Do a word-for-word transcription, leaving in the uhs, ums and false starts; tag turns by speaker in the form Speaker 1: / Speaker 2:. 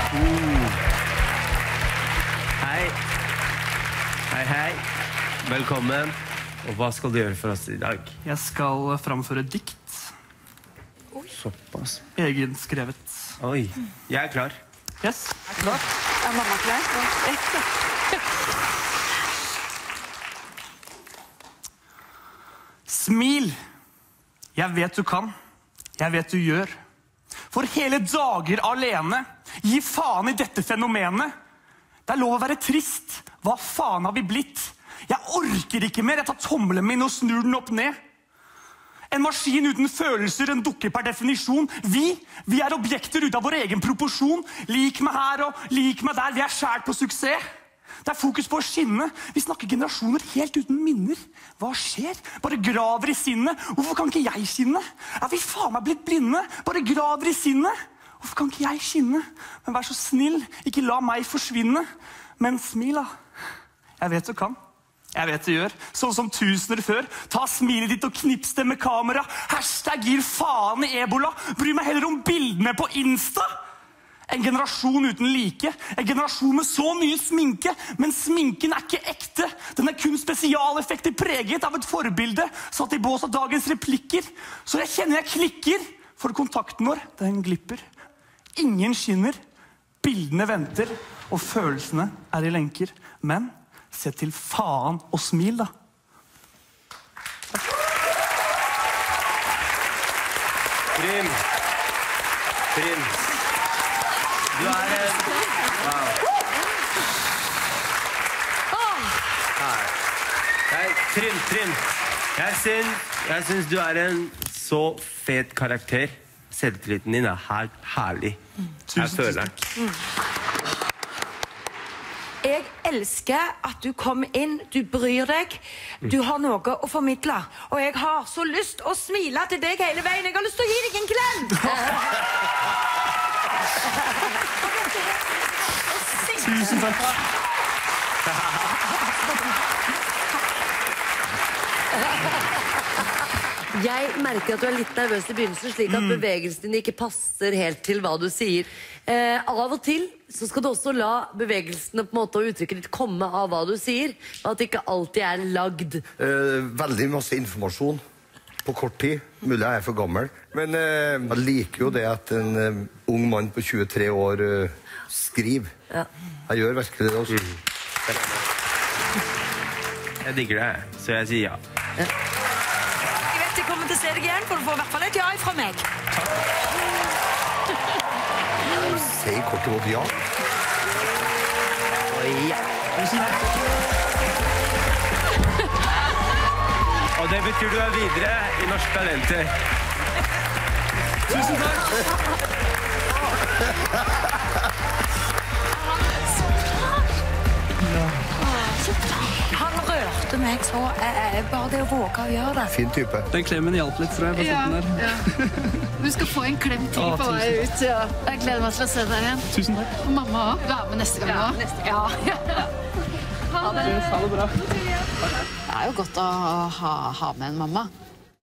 Speaker 1: Mm. Hei. Hei, hei. Velkommen. Og hva skal du gjøre for oss i dag?
Speaker 2: Jeg skal framføre dikt.
Speaker 1: Oi. Såpass.
Speaker 2: Egenskrevet.
Speaker 1: Oi, jeg er klar.
Speaker 2: Yes, jeg er klar.
Speaker 3: Er mamma klar?
Speaker 2: Smil. Jeg vet du kan. Jeg vet du gjør. For hele dager alene. Gi faen i dette fenomenet. Det er lov å være trist. Hva faen har vi blitt? Jeg orker ikke mer. Jeg tar tommelen min og snur den opp ned. En maskin uten følelser, en dukke per definisjon. Vi, vi er objekter ut av vår egen proporsjon. Lik meg her og lik meg der. Vi er skjært på suksess. Det er fokus på å skinne. Vi snakker generasjoner helt uten minner. Hva skjer? Bare graver i sinnet. Hvorfor kan ikke jeg skinne? Er vi faen meg blitt blinde? Bare graver i sinnet. Hvorfor kan ikke jeg skinne? Men vær så snill, ikke la meg forsvinne. Men smil da. Jeg vet du kan. Jeg vet du gjør. Sånn som tusener før. Ta smilet ditt og knips det med kamera. Hashtag gir faen i ebola. Bry meg heller om bildene på Insta. En generasjon uten like. En generasjon med så mye sminke. Men sminken er ikke ekte. Den er kun spesialeffekter preget av et forbilde. Satt i bås av dagens replikker. Så jeg kjenner jeg klikker. For kontakten vår, den glipper. Ingen skinner. Bildene venter. Og følelsene er i lenker. Men se til faen og smil da.
Speaker 1: Trym. Trym. Du er en... Wow. Nei, Trym, Trym. Jeg syns, jeg syns du er en så fet karakter. Selvtilliten din er helt herlig. Jeg føler den.
Speaker 3: Jeg elsker at du kom inn, du bryr deg, du har noe å formidle. Og jeg har så lyst å smile til deg hele veien. Jeg har lyst til å gi deg en klem.
Speaker 2: Tusen takk.
Speaker 4: Jeg merker at du er litt nervøs i begynnelsen, slik at bevegelsen din ikke passer helt til hva du sier. Eh, av og til så skal du også la bevegelsene på en måte og uttrykket ditt komme av hva du sier, og at det ikke alltid er lagd.
Speaker 5: Eh, veldig masse informasjon på kort tid. Mulig jeg er for gammel. Men eh, jeg liker jo det at en eh, ung mann på tjuetre år eh, skriver.
Speaker 4: Ja.
Speaker 5: Jeg gjør virkelig det også.
Speaker 1: Mm. Jeg digger det, så jeg sier ja.
Speaker 4: Ja.
Speaker 3: Jeg vet jeg kommer til å se deg igjen, for du får i hvert fall et ja fra meg.
Speaker 5: Si kort og godt ja.
Speaker 1: Og ja. Og det betyr du er videre i Norske Talenter.
Speaker 2: Tusen takk.
Speaker 3: Han rørte meg så, eh, bare det å våge å gjøre det.
Speaker 5: Fin type.
Speaker 2: Den klemmen hjalp litt, tror jeg.
Speaker 6: Ja, ja. Du skal få en klem til
Speaker 2: Å,
Speaker 6: på
Speaker 2: tusen
Speaker 6: vei ut. Ja. Jeg gleder meg til å se deg igjen.
Speaker 2: Tusen takk.
Speaker 6: Og mamma også. Være med neste gang
Speaker 3: Ja,
Speaker 6: også.
Speaker 3: neste gang.
Speaker 6: Ja. Ha det.
Speaker 2: Ha det bra.
Speaker 6: Det er jo godt å ha, ha med en mamma.